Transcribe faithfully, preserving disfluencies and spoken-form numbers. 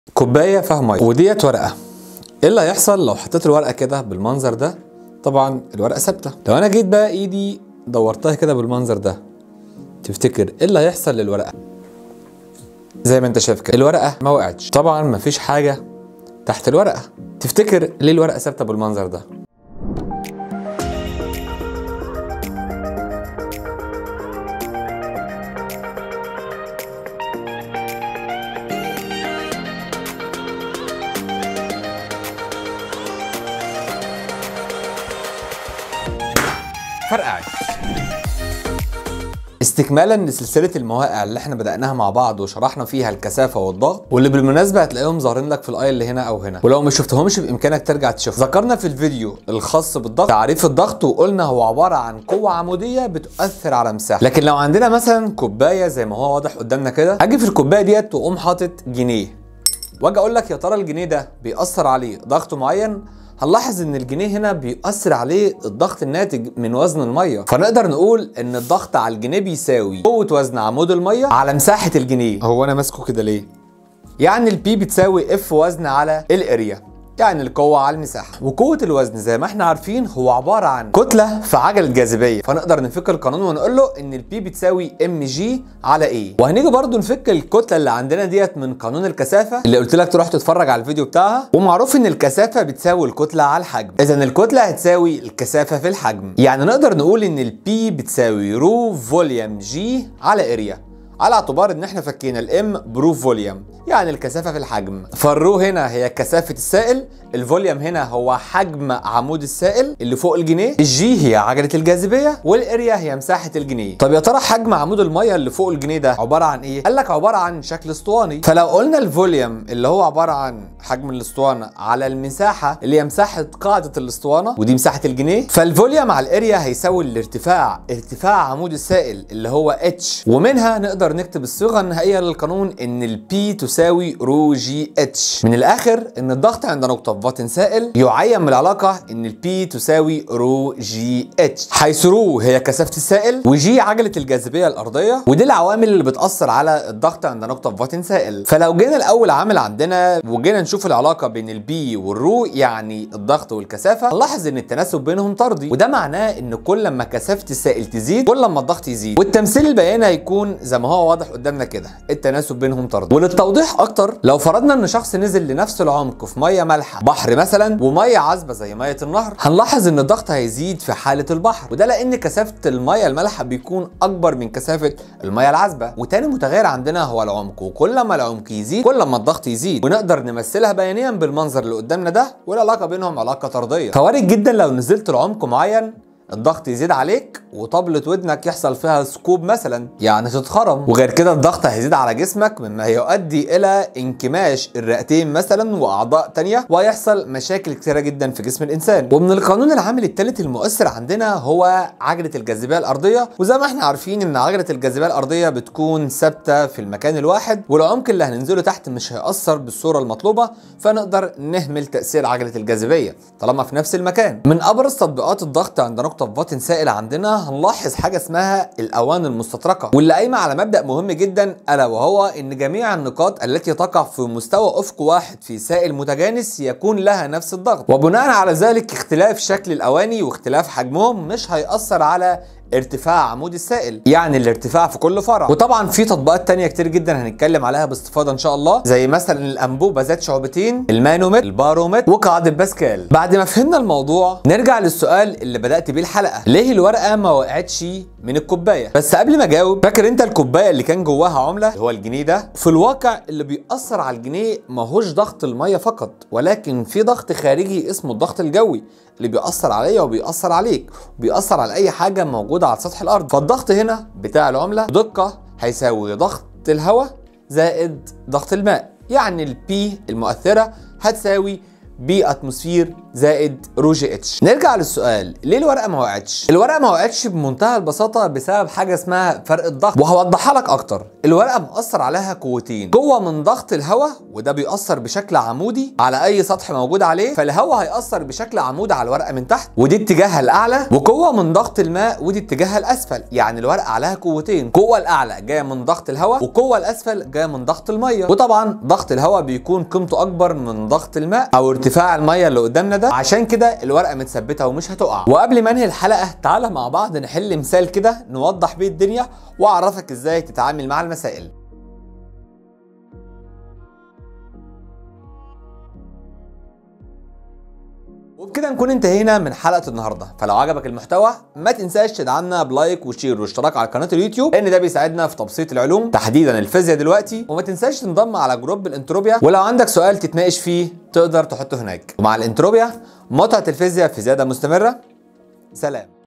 كوبايه فيها ميه وديت ورقه. ايه اللي هيحصل لو حطيت الورقه كده بالمنظر ده؟ طبعا الورقه ثابته. لو انا جيت بقى ايدي دورتها كده بالمنظر ده، تفتكر ايه اللي هيحصل للورقه؟ زي ما انت شايف كده الورقه ما وقعتش، طبعا ما فيش حاجه تحت الورقه. تفتكر ليه الورقه ثابته بالمنظر ده؟ فرقعت. استكمالا لسلسله المواقع اللي احنا بدأناها مع بعض وشرحنا فيها الكثافه والضغط، واللي بالمناسبه هتلاقيهم ظاهرين لك في الايه اللي هنا او هنا، ولو ما شفتهمش بامكانك ترجع تشوف. ذكرنا في الفيديو الخاص بالضغط تعريف الضغط، وقلنا هو عباره عن قوه عموديه بتؤثر على مساحه. لكن لو عندنا مثلا كوبايه زي ما هو واضح قدامنا كده، هاجي في الكوبايه ديت واقوم حاطط جنيه، واجي اقول لك يا ترى الجنيه ده بيأثر عليه ضغط معين، هنلاحظ ان الجنيه هنا بيأثر عليه الضغط الناتج من وزن الميه، فنقدر نقول ان الضغط على الجنيه بيساوي قوة وزن عمود الميه على مساحة الجنيه. هو انا ماسكه كده ليه؟ يعني البي بتساوي اف وزن على الاريا، يعني القوة على المساحة. وقوة الوزن زي ما احنا عارفين هو عبارة عن كتلة في عجلة جاذبية، فنقدر نفك القانون ونقول له ان البي بتساوي ام جي على ايه. وهنيجي برضو نفك الكتلة اللي عندنا ديت من قانون الكثافة اللي قلت لك تروح تتفرج على الفيديو بتاعها، ومعروف ان الكثافة بتساوي الكتلة على الحجم، اذا الكتلة هتساوي الكثافة في الحجم. يعني نقدر نقول ان البي بتساوي رو فوليوم جي على اريا، على اعتبار ان احنا فكينا الام برو فوليوم، يعني الكثافه في الحجم. فالرو هنا هي كثافه السائل، الفوليوم هنا هو حجم عمود السائل اللي فوق الجنيه، الجي هي عجله الجاذبيه، والاريا هي مساحه الجنيه. طب يا ترى حجم عمود الميه اللي فوق الجنيه ده عباره عن ايه؟ قال لك عباره عن شكل اسطواني. فلو قلنا الفوليوم اللي هو عباره عن حجم الاسطوانه على المساحه اللي هي مساحه قاعده الاسطوانه، ودي مساحه الجنيه، فالفوليوم على الاريا هيساوي الارتفاع ارتفاع عمود السائل اللي هو اتش، ومنها نقدر نكتب الصيغه النهائيه للقانون ان البي تساوي رو جي اتش. من الاخر ان الضغط عند نقطه في باطن سائل يعين من العلاقه ان البي تساوي رو جي اتش، حيث رو هي كثافه السائل وجي عجله الجاذبيه الارضيه، ودي العوامل اللي بتاثر على الضغط عند نقطه في باطن سائل. فلو جينا الاول عامل عندنا وجينا نشوف العلاقه بين البي والرو، يعني الضغط والكثافه، نلاحظ ان التناسب بينهم طردي، وده معناه ان كل ما كثافه السائل تزيد كل ما الضغط يزيد. والتمثيل البياني هيكون زي ما هو واضح قدامنا كده، التناسب بينهم طردي. وللتوضيح اكتر، لو فرضنا ان شخص نزل لنفس العمق في ميه مالحه بحر مثلا وميه عذبه زي ميه النهر، هنلاحظ ان الضغط هيزيد في حاله البحر، وده لان كثافه الميه المالحه بيكون اكبر من كثافه الميه العذبه. وتاني متغير عندنا هو العمق، وكل ما العمق يزيد كل ما الضغط يزيد، ونقدر نمثلها بيانيا بالمنظر اللي قدامنا ده، والعلاقه بينهم علاقه طرديه. فوارد جدا لو نزلت لعمق معين الضغط يزيد عليك وطبلة ودنك يحصل فيها ثقوب مثلا، يعني تتخرم، وغير كده الضغط هيزيد على جسمك مما هيؤدي الى انكماش الرئتين مثلا واعضاء تانية، وهيحصل مشاكل كتيرة جدا في جسم الانسان. ومن القانون العامل الثالث المؤثر عندنا هو عجلة الجاذبية الارضية، وزي ما احنا عارفين ان عجلة الجاذبية الارضية بتكون ثابتة في المكان الواحد، والعمق اللي هننزله تحت مش هيأثر بالصورة المطلوبة، فنقدر نهمل تأثير عجلة الجاذبية طالما في نفس المكان. من ابرز تطبيقات الضغط عند نقطة في باطن سائل عندنا هنلاحظ حاجه اسمها الاواني المستطرقه، واللي قايمه على مبدا مهم جدا، الا وهو ان جميع النقاط التي تقع في مستوى افق واحد في سائل متجانس يكون لها نفس الضغط، وبناء على ذلك اختلاف شكل الاواني واختلاف حجمهم مش هيأثر على ارتفاع عمود السائل، يعني الارتفاع في كل فرع. وطبعا في تطبيقات تانية كتير جدا هنتكلم عليها باستفاضه ان شاء الله، زي مثلا الانبوبه ذات شعبتين، المانومتر، البارومتر، وقاعده باسكال. بعد ما فهمنا الموضوع نرجع للسؤال اللي بدأت بيه الحلقه، ليه الورقه ما وقعتش من الكوبايه؟ بس قبل ما اجاوب، فاكر انت الكوبايه اللي كان جواها عمله اللي هو الجنيه ده؟ في الواقع اللي بيأثر على الجنيه ماهوش ضغط الميه فقط، ولكن في ضغط خارجي اسمه الضغط الجوي اللي بيأثر عليا وبيأثر عليك وبيأثر على اي حاجه موجوده على سطح الارض. فالضغط هنا بتاع العمله بدقه هيساوي ضغط الهواء زائد ضغط الماء، يعني البي المؤثره هتساوي بي اتموسفير زائد رو جي اتش. نرجع للسؤال، ليه الورقه ما وقعتش؟ الورقه ما وقعتش بمنتهى البساطه بسبب حاجه اسمها فرق الضغط، وهوضحها لك اكتر. الورقه مأثر عليها قوتين، قوه من ضغط الهواء وده بيأثر بشكل عمودي على اي سطح موجود عليه، فالهواء هيأثر بشكل عمودي على الورقه من تحت ودي اتجاهها الاعلى، وقوه من ضغط الماء ودي اتجاهها الاسفل. يعني الورقه عليها قوتين، قوه الاعلى جايه من ضغط الهواء وقوه الاسفل جايه من ضغط الميه. وطبعا ضغط الهواء بيكون قيمته اكبر من ضغط الماء او ارتفاع الميه اللي قدامنا ده، عشان كده الورقه متثبته ومش هتقع. وقبل ما انهي الحلقه تعالى مع بعض نحل مثال كده نوضح بيه الدنيا واعرفك ازاي تتعامل مع المسائل. وبكده نكون انتهينا من حلقه النهارده. فلو عجبك المحتوى ما تنساش تدعمنا بلايك وشير واشتراك على قناه اليوتيوب، لان ده بيساعدنا في تبسيط العلوم تحديدا الفيزياء دلوقتي. وما تنساش تنضم على جروب الانتروبيا، ولو عندك سؤال تتناقش فيه تقدر تحطه هناك. ومع الانتروبيا متعه الفيزياء في زياده مستمره. سلام.